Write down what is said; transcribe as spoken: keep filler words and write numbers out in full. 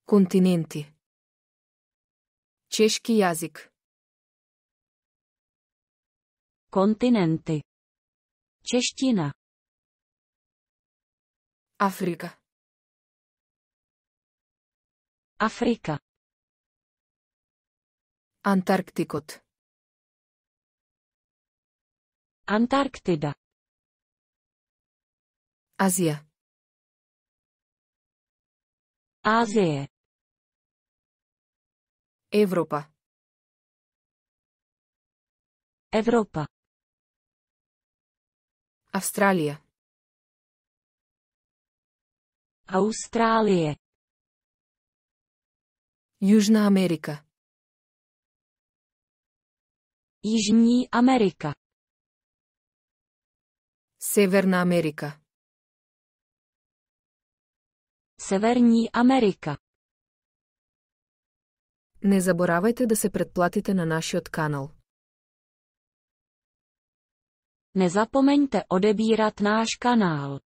Континенти. Чешки язик. Kontinenty. Čeština. Африка. Afrika. Антарктикот. Antarktida. Азия. Ázie. Европа. Evropa. Австралия. Austrálie. Южна Америка. Jižní Amerika. Северна Америка. Severní Amerika. Не забравяйте да се предплатите на нашиот канал. Nezapomeňte odebírat náš kanál.